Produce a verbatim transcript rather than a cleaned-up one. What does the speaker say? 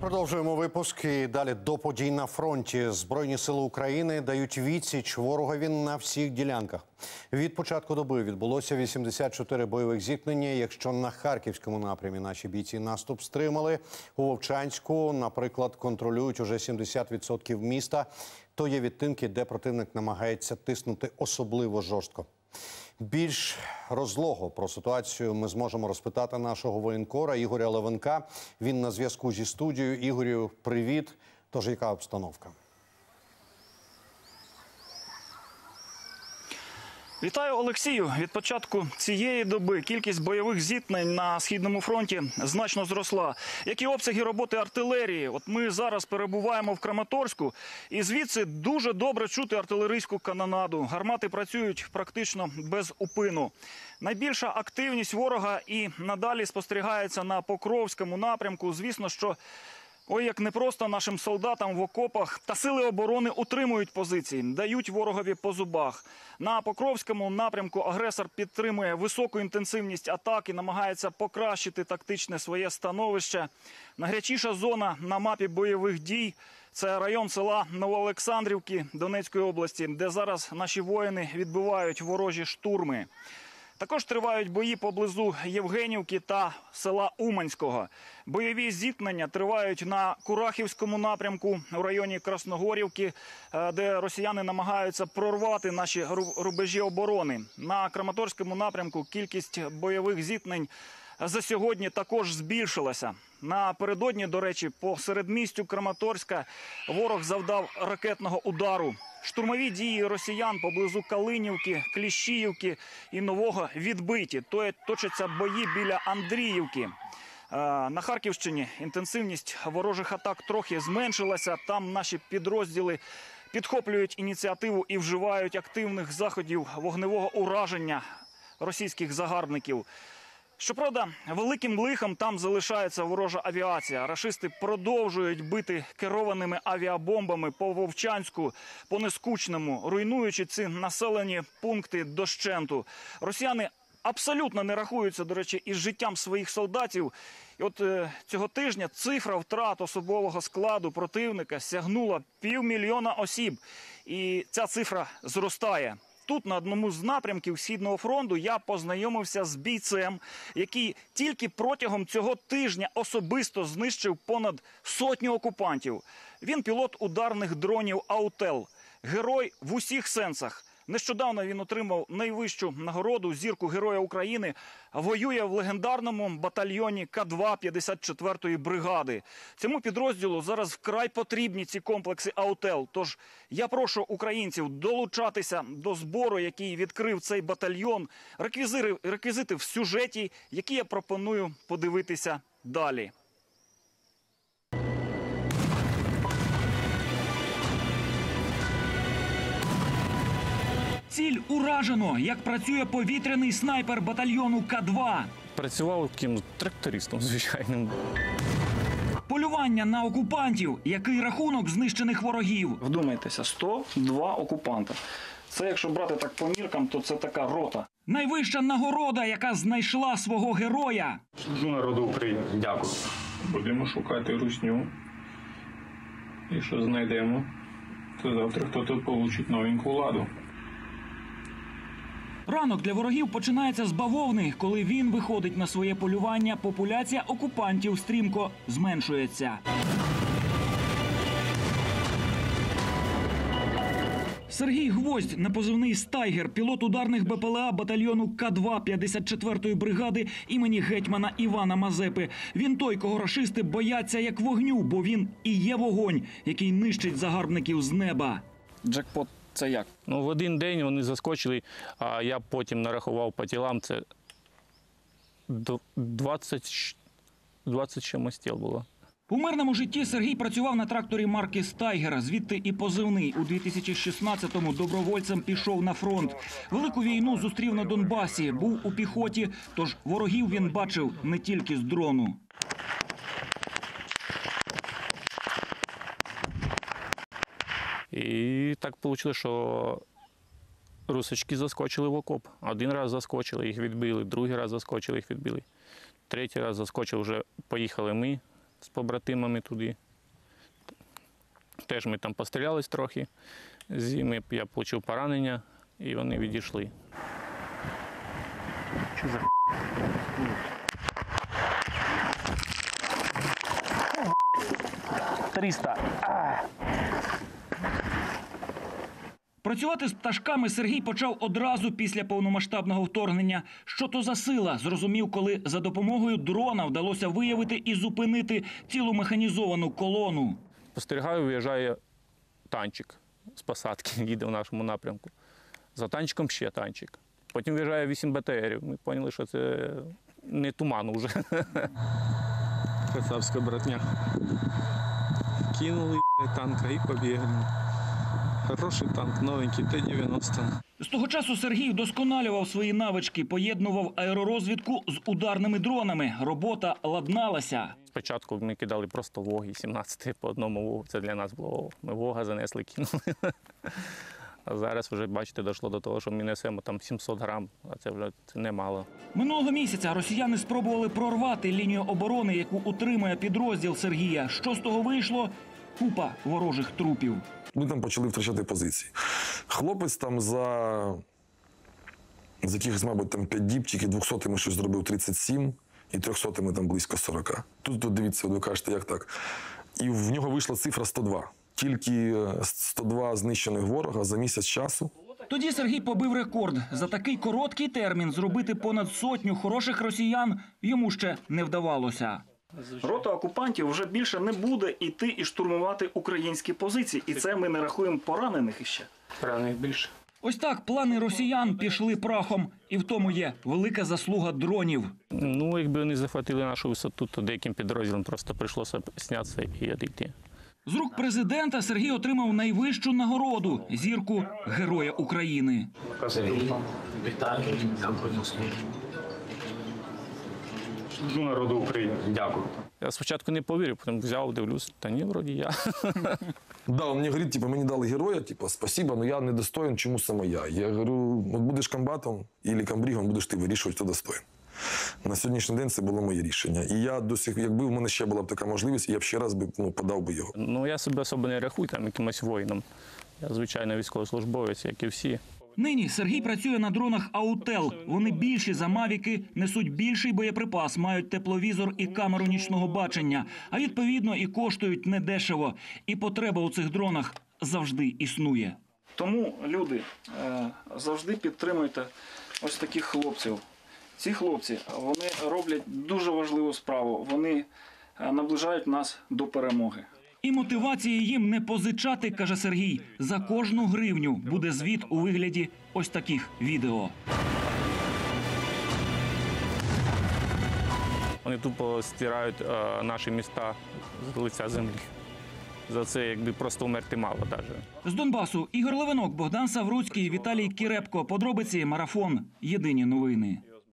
Продовжуємо випуск і далі до подій на фронті. Збройні сили України дають відсіч ворогові на всіх ділянках. Від початку доби відбулося вісімдесят чотири бойових зіткнення. Якщо на Харківському напрямі наші бійці наступ стримали, у Вовчанську, наприклад, контролюють уже сімдесят відсотків міста, то є відтинки, де противник намагається тиснути особливо жорстко. Більш розлого про ситуацію ми зможемо розпитати нашого воєнкора Ігоря Левенка. Він на зв'язку зі студією. Ігорю, привіт. Тож, яка обстановка? Вітаю, Олексію. Від початку цієї доби кількість бойових зіткнень на Східному фронті значно зросла. Як і обсяги роботи артилерії. От ми зараз перебуваємо в Краматорську, і звідси дуже добре чути артилерійську канонаду. Гармати працюють практично без упину. Найбільша активність ворога і надалі спостерігається на Покровському напрямку. Звісно, що ой, як непросто нашим солдатам в окопах, та сили оборони утримують позиції, дають ворогові по зубах. На Покровському напрямку агресор підтримує високу інтенсивність атаки, намагається покращити тактичне своє становище. Найгарячіша зона на мапі бойових дій – це район села Новоолександрівки Донецької області, де зараз наші воїни відбивають ворожі штурми. Також тривають бої поблизу Євгенівки та села Уманського. Бойові зіткнення тривають на Курахівському напрямку у районі Красногорівки, де росіяни намагаються прорвати наші рубежі оборони. На Краматорському напрямку кількість бойових зіткнень за сьогодні також збільшилася. Напередодні, до речі, по середмістю Краматорська ворог завдав ракетного удару. Штурмові дії росіян поблизу Калинівки, Кліщіївки і Нового відбиті. Точаться бої біля Андріївки. На Харківщині інтенсивність ворожих атак трохи зменшилася. Там наші підрозділи підхоплюють ініціативу і вживають активних заходів вогневого ураження російських загарбників. Щоправда, великим лихом там залишається ворожа авіація. Рашисти продовжують бити керованими авіабомбами по Вовчанську, по Нескучному, руйнуючи ці населені пункти дощенту. Росіяни абсолютно не рахуються, до речі, із життям своїх солдатів. І от е, цього тижня цифра втрат особового складу противника сягнула півмільйона осіб. І ця цифра зростає. Тут, на одному з напрямків Східного фронту, я познайомився з бійцем, який тільки протягом цього тижня особисто знищив понад сотню окупантів. Він пілот ударних дронів «Аутел». Герой в усіх сенсах. Нещодавно він отримав найвищу нагороду «Зірку Героя України», воює в легендарному батальйоні К два п'ятдесят четвертої бригади. Цьому підрозділу зараз вкрай потрібні ці комплекси «Аутел». Тож я прошу українців долучатися до збору, який відкрив цей батальйон. Реквізити, реквізити в сюжеті, які я пропоную подивитися далі. Ціль уражено, як працює повітряний снайпер батальйону К два. Працював таким трактористом звичайним. Полювання на окупантів. Який рахунок знищених ворогів? Вдумайтеся, сто два окупанта. Це, якщо брати так по міркам, то це така рота. Найвища нагорода, яка знайшла свого героя. Служу народу України. Дякую. Будемо шукати русню. І що знайдемо, то завтра хтось отримає новеньку ладу. Ранок для ворогів починається з бавовни. Коли він виходить на своє полювання, популяція окупантів стрімко зменшується. Сергій Гвоздь, на позивний «Стайгер», пілот ударних Б П Л А батальйону К два п'ятдесят четвертої бригади імені гетьмана Івана Мазепи. Він той, кого рашисти бояться як вогню, бо він і є вогонь, який нищить загарбників з неба. Джекпот. Це як? Ну, в один день вони заскочили, а я потім нарахував по тілам, це двадцять, двадцять чимось тіл було. У мирному житті Сергій працював на тракторі марки «Стайгер», звідти і позивний. У дві тисячі шістнадцятому добровольцем пішов на фронт. Велику війну зустрів на Донбасі, був у піхоті, тож ворогів він бачив не тільки з дрону. І так вийшло, що русички заскочили в окоп. Один раз заскочили, їх відбили, другий раз заскочили, їх відбили. Третій раз заскочили, вже поїхали ми, з побратимами туди. Теж ми там пострілялись трохи. Зими я отримав поранення, і вони відійшли. Що за триста. Працювати з пташками Сергій почав одразу після повномасштабного вторгнення. Що то за сила, зрозумів, коли за допомогою дрона вдалося виявити і зупинити цілу механізовану колону. Спостерігаю, виїжджає танчик з посадки, їде в нашому напрямку. За танчиком ще танчик. Потім виїжджає вісім Б Т Рів. Ми зрозуміли, що це не туман вже. Кацапська братня. Кинули танка і побігли. Хороший танк, новенький, Т дев'яносто. З того часу Сергій вдосконалював свої навички, поєднував аеророзвідку з ударними дронами. Робота ладналася. Спочатку ми кидали просто воги, сімнадцяти по одному вогу. Це для нас було, ми вога занесли, кинули. А зараз вже, бачите, дійшло до того, що ми несемо там сімсот грам, а це вже це немало. Минулого місяця росіяни спробували прорвати лінію оборони, яку утримує підрозділ Сергія. Що з того вийшло? Купа ворожих трупів. Ми там почали втрачати позиції. Хлопець там за, за якихось, мабуть, там п'ять діб, тільки двохсотими щось зробив тридцять сім, і трьохсотими там близько сорок. Тут, тут дивіться, ви кажете, як так. І в нього вийшла цифра сто два. Тільки сто два знищених ворога за місяць часу. Тоді Сергій побив рекорд. За такий короткий термін зробити понад сотню хороших росіян йому ще не вдавалося. Рота окупантів вже більше не буде йти і штурмувати українські позиції. І це ми не рахуємо поранених іще. Поранених більше. Ось так плани росіян пішли прахом. І в тому є велика заслуга дронів. Ну, якби вони захватили нашу висоту, то деяким підрозділам просто прийшлося знятися і відійти. З рук президента Сергій отримав найвищу нагороду – зірку Героя України. Сергій, вітаю. Служу народу України. Дякую. Я спочатку не повірив, потім взяв, дивлюсь, та ні, вроді я. Да, он мені говорить, типу, мені дали героя, типу, спасибо, але я не достоин, чому саме я. Я говорю, от будеш комбатом або комбригом, будеш ти вирішувати, хто достоин. На сьогоднішній день це було моє рішення. І я до сих, якби в мене ще була б така можливість, я б ще раз би, ну, подав би його. Ну, я себе особо не рахую там якимось воїном. Я, звичайно, військовослужбовець, як і всі. Нині Сергій працює на дронах «Аутел». Вони більші за «Мавіки», несуть більший боєприпас, мають тепловізор і камеру нічного бачення. А відповідно і коштують недешево. І потреба у цих дронах завжди існує. Тому, люди, завжди підтримуйте ось таких хлопців. Ці хлопці, вони роблять дуже важливу справу. Вони наближають нас до перемоги. І мотивації їм не позичати, каже Сергій. За кожну гривню буде звіт у вигляді ось таких відео. Вони тупо стирають е, наші міста з лиця землі. За це якби просто умерти мало навіть. З Донбасу Ігор Левинок, Богдан Савруцький, Віталій Кірепко. Подробиці «Марафон». Єдині новини.